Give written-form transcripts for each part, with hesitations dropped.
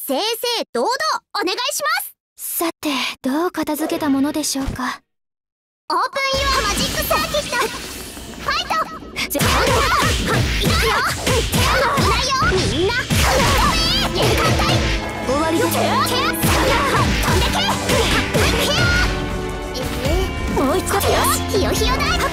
正々堂々お願いします。 さて、どう片付けたものでしょうか。 オープンユアマジックサーキットファイト。いくよ。危ないよみんな。限界終わりです。 飛んでけ。 もう一度ひよひよだい。よ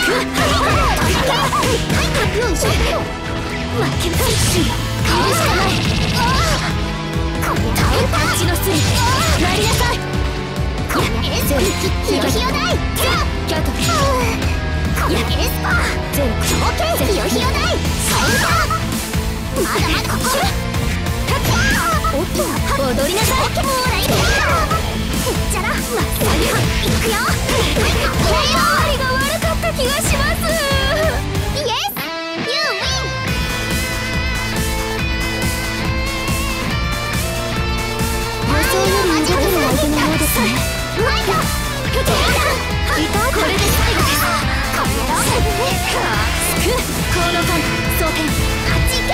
いしょ。 負けないし、変えるしかない。 これタウンタッチのスリなりなさい。これエスパーひよひよだい。 キャトルこれエスパーゼロひよひよだい。まだまだここ。おっと踊りなさい。 もうらいで。へっちゃらまっさぎいくよ。 ありが悪かった気がします。 イエスユーウィン。 予想より動ける相手のようですね。 ファイト。 これで最後です。 この野郎。 コードカン装填。 あっち行け。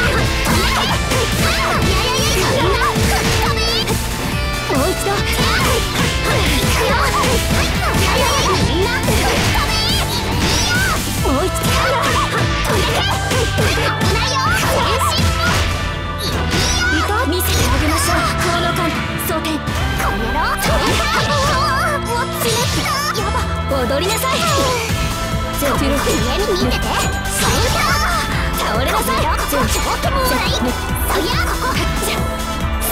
もう一度。もう一度。見せてあげましょう。コードカン装填。踊りなさい。ゼロフィル見てて。 倒れなさい。ゼロそりゃここ。 せ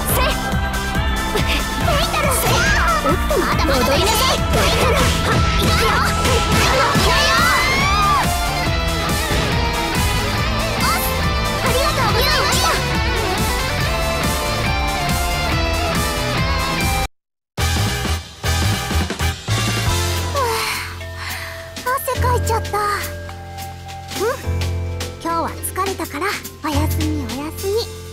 まだまだ踊りなさい。 いくよ。ありがとうございました。汗かいちゃった。今日は疲れたからおやすみおやすみ。